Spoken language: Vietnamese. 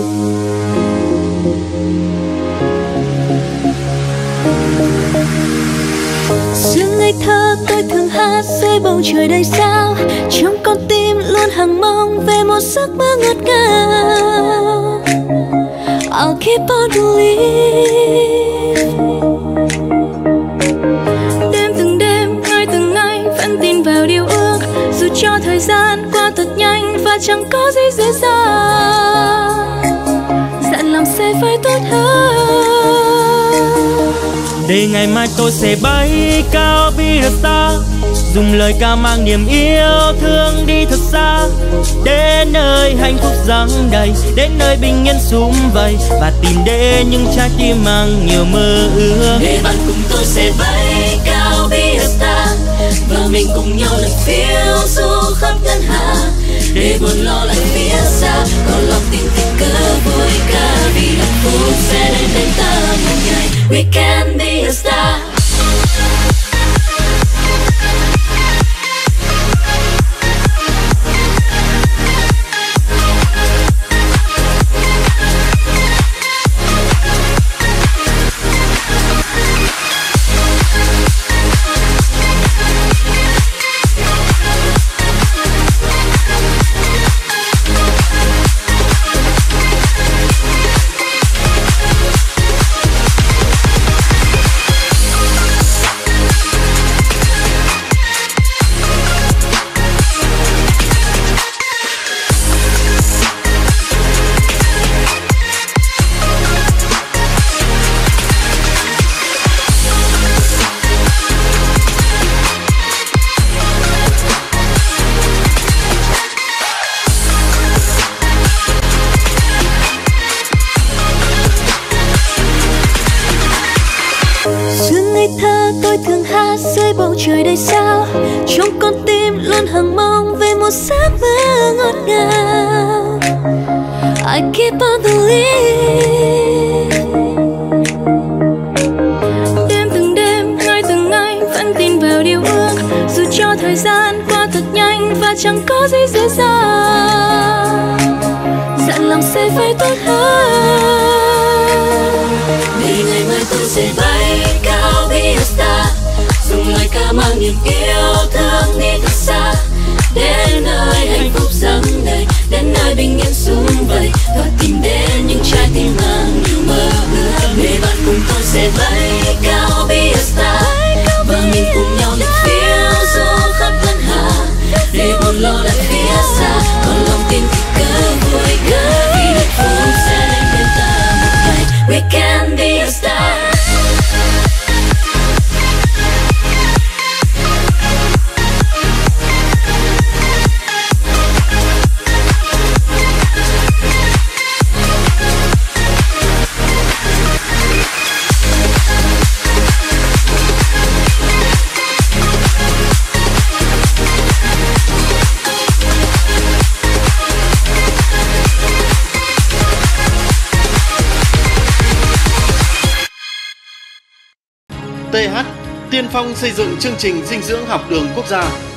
Xưa ngây thơ tôi thường hát dưới bầu trời đầy sao, trong con tim luôn hằng mong về một giấc mơ ngọt ngào. I'll keep on believe. Đêm từng đêm, ngày từng ngày vẫn tin vào điều ước, dù cho thời gian qua thật nhanh và chẳng có gì dễ dàng. Dặn lòng sẽ phải tốt hơn, để ngày mai tôi sẽ bay cao be a star, dùng lời ca mang niềm yêu thương đi thật xa, đến nơi hạnh phúc giăng đầy, đến nơi bình yên sum vầy, và tìm đến những trái tim mang nhiều mơ ước. để bạn cùng tôi sẽ bay cao be a star, và mình cùng nhau lần phiêu du khắp ngân hà, để buồn lo lại phía xa, có lòng tin thì cứ vui ca, vì hạnh phúc sẽ đến bên ta một ngày. We can be a star. Ngây thơ tôi thường hát dưới bầu trời đầy sao, trong con tim luôn hằng mong về một giấc mơ ngọt ngào. I keep on believe. Đêm từng đêm, ngày từng ngày vẫn tin vào điều ước, dù cho thời gian qua thật nhanh và chẳng có gì dễ dàng. Dặn lòng sẽ phải tốt hơn, để ngày mai tôi sẽ bay cao be a star, dùng lời ca mang niềm yêu thương đi thật xa, đến nơi hạnh phúc giăng đầy, đến nơi bình yên sum vầy, và tìm đến những trái tim mang nhiều mơ ước. Để bạn cùng tôi sẽ bay cao be a star, và mình cùng nhau lần phiêu du khắp ngân hà, để buồn lo lại phía xa, còn lòng tin thì cứ vui ca, vì hạnh phúc sẽ đến bên ta một ngày. We can be a star. TH, tiên phong xây dựng chương trình dinh dưỡng học đường quốc gia.